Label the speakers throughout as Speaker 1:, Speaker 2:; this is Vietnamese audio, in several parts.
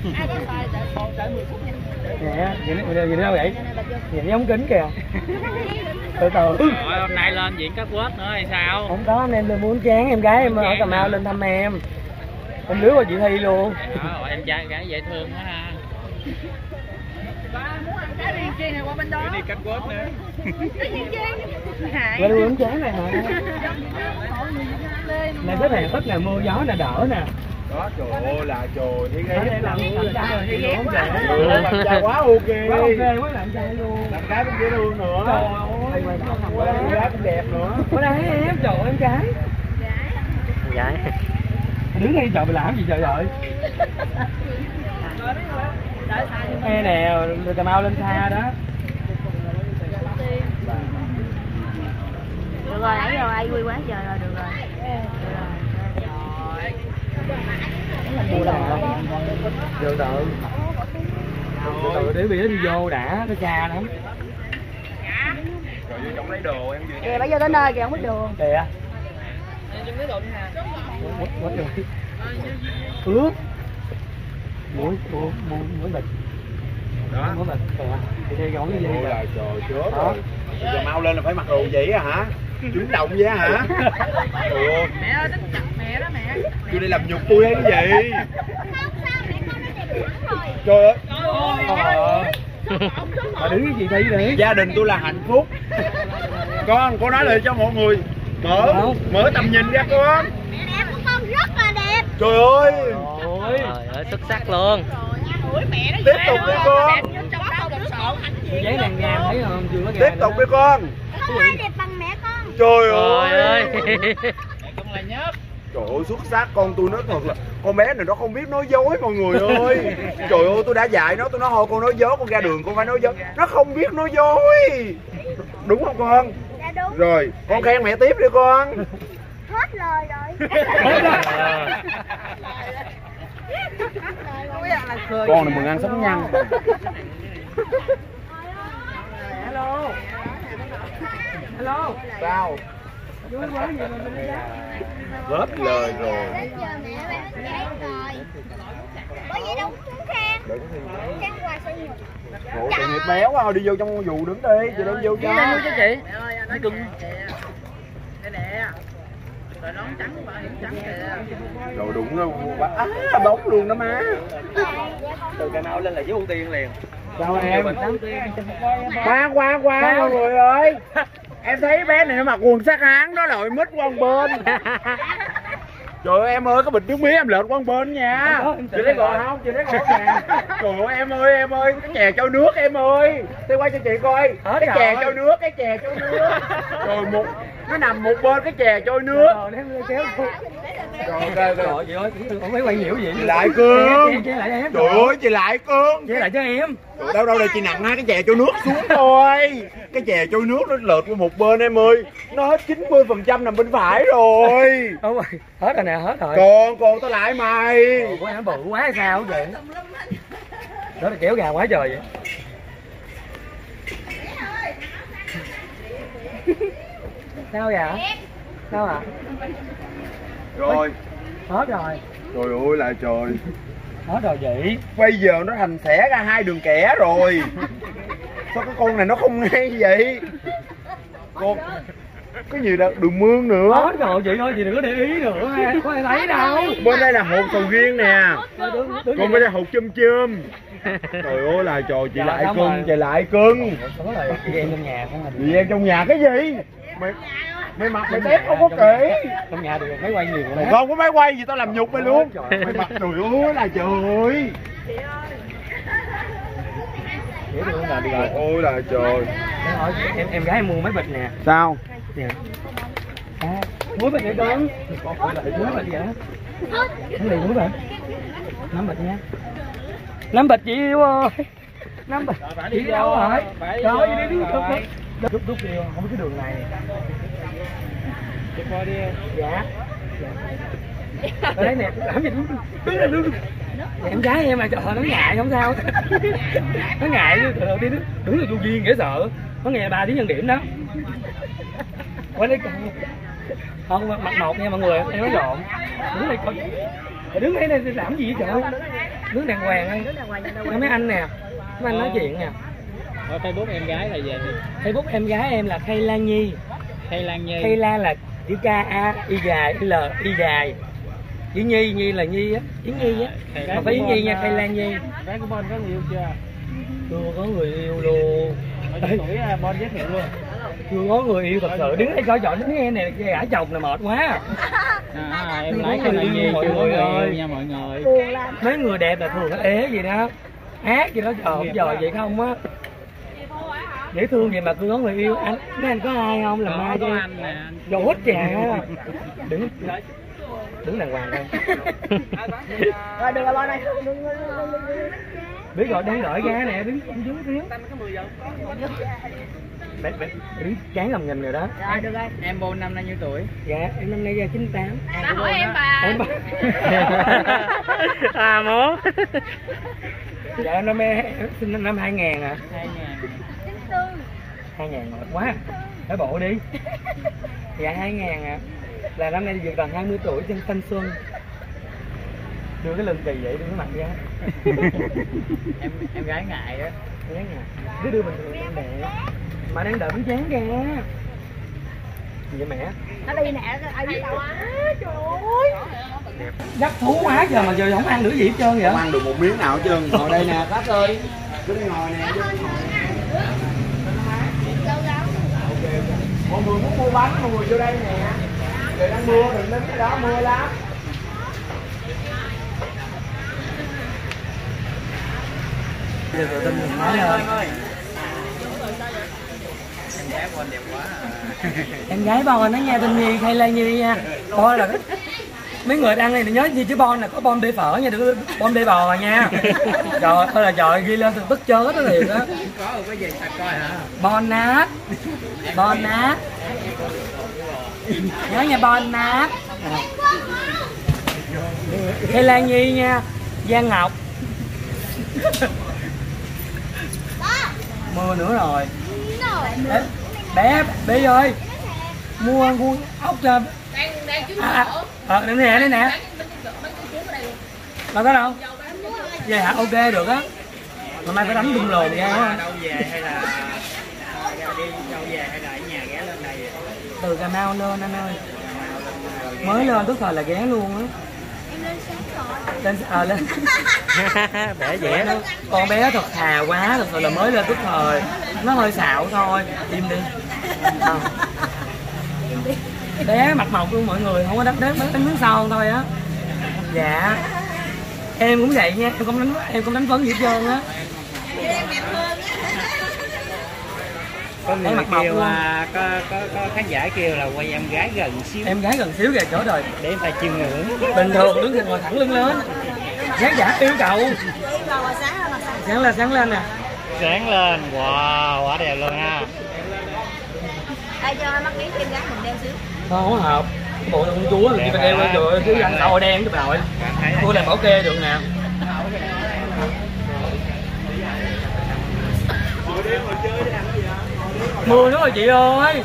Speaker 1: Nè, gì đâu vậy? Nhìn giống kính kìa. Từ từ.
Speaker 2: Rồi, hôm nay lên diện cá quết nữa hay sao?
Speaker 1: Không có, anh em tôi muốn chán em gái em ở Cà Mau lên thăm em. Em lứa qua chị Thi luôn.
Speaker 2: Rồi, em trai gái dễ thương quá ha.
Speaker 3: Muốn ăn cá viên chiên này qua bên đó.
Speaker 2: Đi cá quết nữa.
Speaker 1: Lên luôn chán này hả? Này cái này ít ngày mưa gió nè, đỡ nè.
Speaker 4: Đó, trời ơi là trời, thấy ghét
Speaker 1: làm trai rồi, thì không trời.
Speaker 4: làm trai quá ok.
Speaker 1: Quá ok, quá làm trai luôn.
Speaker 4: Làm gái cũng dễ thương nữa.
Speaker 1: Trời ơi,
Speaker 4: Làm gái cũng đẹp nữa.
Speaker 1: ở đây em, trời ơi, em gái.
Speaker 2: Gái.
Speaker 1: Đứng đây trời mày làm gì trời ơi. Ê nè, người Cà Mau lên xa đó.
Speaker 3: Được rồi, nãy giờ ai vui quá trời rồi, được rồi.
Speaker 1: Mua đà. Từ từ. Từ từ để bị nó đi vô đã, nó xa lắm.
Speaker 4: Rồi vô trong lấy đồ em vừa.
Speaker 3: Kìa, bây giờ tới nơi kìa, không biết đường.
Speaker 1: Kìa. Quất rồi. Ướt. Mũi bịch.
Speaker 4: Đó.
Speaker 1: Mũi bịch kìa. Thì đây gọn cái gì
Speaker 4: Ôi là trời chết
Speaker 1: đó.
Speaker 4: rồi. Giờ mau lên là phải mặc đồ vậy hả? Chuyển động vậy hả? Trời ơi.
Speaker 3: Mẹ ơi, mẹ đó mẹ.
Speaker 4: Tôi đi làm nhục tôi hay cái gì? Trời ơi.
Speaker 1: Mà đứng với chị Thi đi.
Speaker 4: Gia đình tôi là hạnh phúc. Con nói lời cho mọi người mở tầm nhìn ra con.
Speaker 3: Mẹ đẹp của con rất là đẹp.
Speaker 4: Trời ơi.
Speaker 2: Trời ơi, xuất sắc luôn.
Speaker 4: Tiếp tục đi con.
Speaker 1: Giấy nàng ngàm thấy không? Chưa có
Speaker 4: Tiếp tục đi con.
Speaker 3: Không ai đẹp bằng mẹ con.
Speaker 4: Trời
Speaker 2: Trời
Speaker 4: ơi.
Speaker 2: ơi.
Speaker 3: Con là nhất.
Speaker 4: Trời ơi xuất sắc, con tôi nói thật là con bé này nó không biết nói dối mọi người ơi. Trời ơi tôi đã dạy nó, tôi nói thôi con nói dối, con ra đường con phải nói dối. Nó không biết nói dối. Đúng không con?
Speaker 3: Dạ đúng.
Speaker 4: Rồi con khen mẹ tiếp đi con.
Speaker 3: Hết lời rồi.
Speaker 4: Con này mừng ăn sống nhăn.
Speaker 1: Hello. Hello.
Speaker 4: Sao?
Speaker 1: Vui quá gì mà mình đi ra.
Speaker 4: Hết lời rồi.
Speaker 3: Đến giờ mẹ bán giấy rồi. Bởi vậy đâu muốn khen. Khen hoài sao nhiều.
Speaker 4: Ủa tội nghiệp béo quá, đi vô trong dù đứng đi, chị đem vô cho.
Speaker 2: Cho chị.
Speaker 3: Nói cưng. Đây nè. Rồi nón trắng bảo hiểm trắng kìa.
Speaker 4: Rồi đúng rồi, bóng luôn đó má.
Speaker 1: Từ Cà Mau lên là với ưu tiên liền.
Speaker 4: Sao em? Khoan mọi người ơi. Em thấy bé này nó mặc quần sát háng đó rồi mít qua một bên. Trời ơi em ơi, có bịch nước mía em lợn qua một bên nha. Chị thấy gọn không? Chị thấy gọn nè. Trời ơi em ơi, cái chè trôi nước em ơi. Tôi quay cho chị coi. Cái chè trôi nước, cái chè trôi nước. Rồi nó nằm một bên cái chè trôi nước. Rồi
Speaker 1: Chị ơi, không phải quay nhiều gì.
Speaker 4: chị lại cương.
Speaker 1: Chị lại em.
Speaker 4: Trời ơi chị lại cương.
Speaker 1: Chị lại cho em.
Speaker 4: Đâu đây chị nặng hai cái chè trôi nước xuống thôi. Cái chè trôi nước nó lợt qua một bên em ơi. Nó hết 90% nằm bên phải rồi.
Speaker 1: Đúng rồi, hết rồi nè, hết rồi.
Speaker 4: Còn tao lại mày.
Speaker 1: Quá bự quá hay sao vậy? Đó là kéo gà quá trời vậy. Sao vậy? Sao ạ?
Speaker 4: Rồi.
Speaker 1: Hết rồi.
Speaker 4: Trời ơi là trời.
Speaker 1: Hết rồi chị.
Speaker 4: Bây giờ nó thành xẻ ra hai đường kẻ rồi. Sao cái con này nó không ngay vậy? Con cái gì là đường mương nữa.
Speaker 1: Hết rồi chị ơi, chị đừng có để ý nữa ha. Có ai thấy đâu.
Speaker 4: Bên đây là hột sầu riêng nè. Còn bên đây hột chum chum. Trời ơi là trời, chị lại cưng, chị lại cưng.
Speaker 1: Đó là chị em trong nhà không?
Speaker 4: Chị em trong nhà cái gì? Mày mặc mày tép không có kỹ.
Speaker 1: Trong nhà được máy quay nhiều rồi.
Speaker 4: Không có máy quay gì tao làm nhục mày luôn. Mày mặc trời ơi là trời. Ôi là trời.
Speaker 1: Em gái em mua mấy bịch nè.
Speaker 4: Sao?
Speaker 1: Nè. Muối bịch vậy con. Muối bịch vậy. Không liền muối bịch. 5 bịch nha. 5 bịch chị yêu ơi. 5 bịch. Chị đâu rồi? Rồi đi rút đi, không biết cái đường này. Chụp đi. Dạ. Ở đây nè, làm gì đứng. Em gái em mà trời nó ngại không sao. Nó ngại chứ, đi đứng là vô duyên dễ sợ. Nó nghe 3 tiếng nhân điểm đó. Qua đây không mặt một nha mọi người, em nói lộn. Đứng đây coi. Đứng đây này làm gì vậy trời? Nước đàng hoàng ơi. Nói mấy anh nè, mấy anh nói chuyện nè.
Speaker 2: Ở Facebook em gái là gì?
Speaker 1: Facebook em gái em là Khay Lan Nhi.
Speaker 2: Khay Lan Nhi.
Speaker 1: Khay Lan là chữ K A Y dài L Y dài. Chữ Nhi, Nhi là Nhi á, chữ Nhi á. Mà phải Nhi nha, Khay Lan Nhi.
Speaker 2: Gái của Bon có người yêu chưa?
Speaker 1: Chưa có người yêu luôn.
Speaker 2: Mấy tuổi Bon giới thiệu luôn.
Speaker 1: Chưa có người yêu thật sự, đứng đây coi chọn đứng nghe này gã chồng là mệt quá.
Speaker 2: Em lấy Khay Lan Nhi
Speaker 1: mọi
Speaker 2: chưa có
Speaker 1: người
Speaker 2: người
Speaker 1: ơi
Speaker 2: yêu nha mọi người.
Speaker 1: Mấy người đẹp là thường nó ế gì đó, ác gì đó giờ vậy không á. Dễ thương vậy mà cứ có người yêu. Anh mấy anh có ai không làm ai cho
Speaker 2: anh nè.
Speaker 1: đồ hút trà. Đứng đàng hoàng đây.
Speaker 3: Rồi được rồi Bon ơi.
Speaker 1: Biết rồi đang đợi ra nè, đứng dưới xíu. Đứng chán làm nhìn rồi đó.
Speaker 3: Rồi được rồi.
Speaker 2: Em Bon năm nay nhiêu tuổi?
Speaker 1: Dạ em năm nay ra 98.
Speaker 3: Bà hỏi em bà.
Speaker 1: Em
Speaker 2: À mố.
Speaker 1: dạ em sinh năm 2000 à.
Speaker 2: 2000.
Speaker 1: 2000 mệt quá. Phải bộ đi. Dạ 2000 à. Là năm nay vừa còn 20 tuổi trên thanh xuân. Đưa cái lưng kỳ vậy đưa cái mặt ra.
Speaker 2: Em gái ngại á.
Speaker 1: Em gái ngại. Cứ đưa mình thường em đẹp. Mà đang đợi bánh tráng kìa. Gì vậy mẹ?
Speaker 3: Nó đi nè, ai biết đâu á. Trời ơi.
Speaker 1: Đắc thú quá giờ mà giờ không ăn được gì hết trơn vậy?
Speaker 4: Không ăn được một miếng nào hết trơn. Ngồi đây nè khách ơi. Cứ đi ngồi nè. Mọi người muốn mua bánh, mọi người vô đây nè. Trời đang mưa, đừng đến cái đó mưa lắm.
Speaker 1: Giờ tụi tin mình nói lên.
Speaker 2: Em gái Bon đẹp quá à.
Speaker 1: Em gái Bon nó nha, tên Nhi Khay Lan Nhi nha. Bon là mấy người ăn này thì nhớ gì chứ Bon là có Bon bê phở nha, đừng có Bon bê bò nha. Trời ơi là trời ghi lên thì tức chớ đó thiệt á.
Speaker 2: Có rồi, có gì thật coi hả?
Speaker 1: Bon nát. Bon nát. Nhớ nha Bon nát. Khay Lan Nhi nha. Giang Ngọc. Mưa nữa rồi. Bé ơi, mua ốc cho. Đây nè, đây nè. Đâu có đâu. Về hả? Ok được á. Mà mai phải đánh bung lồn ra á.
Speaker 2: Đâu về hay là đi đâu về hay là ở nhà ghé lên đây?
Speaker 1: Từ Cà Mau lên anh ơi. Mới lên tức thời là ghé luôn á. Lên lên.
Speaker 2: Bẻ dẻ đó.
Speaker 1: Con bé thật thà quá, thật sự là mới lên tức thời. Nó hơi xạo thôi. Im đi. Bé mặt mộc luôn mọi người, không có đánh miếng son thôi á. Dạ. Em cũng vậy nha, em không đánh phấn gì hết trơn á.
Speaker 2: Có người kêu có khán giả kêu là quay em gái gần xíu.
Speaker 1: Em gái gần xíu kìa chỗ rồi.
Speaker 2: Để em ta chiêm ngưỡng.
Speaker 1: Bình thường đứng thì ngồi thẳng lưng lên. Khán giả yêu cầu. Sáng lên nè.
Speaker 2: Sáng lên, wow, quá đẹp luôn ha.
Speaker 3: Ai cho mắt miếng em gái mình đeo xíu.
Speaker 1: Không hợp. Cái bộ con chúa là chị phải đeo lên rồi, chứ ăn đậu đen cho bà nội. Tôi làm bảo kê được nè. Mưa nữa rồi chị ơi.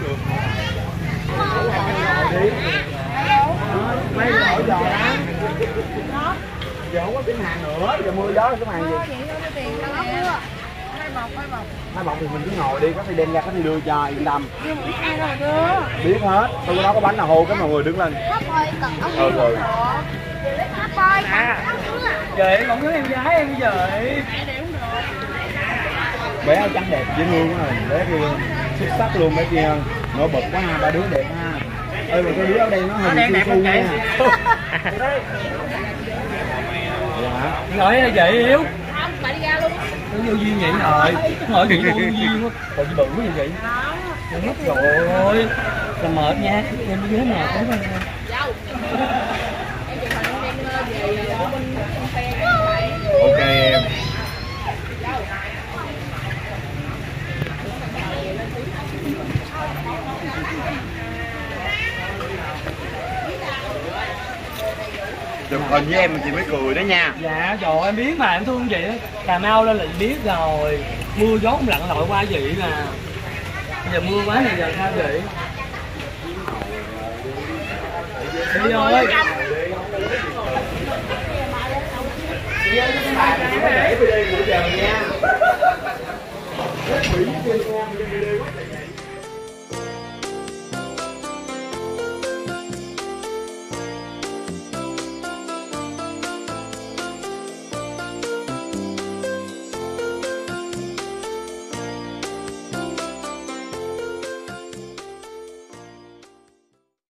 Speaker 4: Mấy người hỏi giờ đó. Giờ không có tiếng hàng nữa, giờ mưa gió cái hàng gì? Hai bọc thì mình cứ ngồi đi, có thể đem ra, có thể đưa cho yên tâm. Biết hết, tôi đó có bánh nào hô cái mọi người đứng lên. Rồi.
Speaker 1: Trời em còn nhớ em gái em bây giờ.
Speaker 4: Bé áo trắng đẹp dễ thương quá rồi, bé kia xuất sắc luôn, bé kia nổi bật quá ha, ba đứa đẹp ha. Ơi mà cái đứa ở đây nó hơi bị su nha. Dạ.
Speaker 1: Ngồi đây là vậy Hiếu. Không, bà đi ra luôn. Nó vô duyên vậy rồi. Ngồi vậy vô duyên quá. Còn gì bự quá như vậy. Nó mất rồi. Là mệt nha. Em đi dưới nào cũng thôi.
Speaker 4: Ok em. Chụp hình với em chị mới cười đó nha.
Speaker 1: Dạ trời em biết mà em thương chị. Cà Mau lên là biết rồi. Mưa gió cũng lặn lội qua vậy nè. Bây giờ mưa quá này giờ sao vậy? Đi ơi.
Speaker 4: nhớ cái bài này nó để video của giờ nha. Rất Mỹ với Việt Nam video quá trời.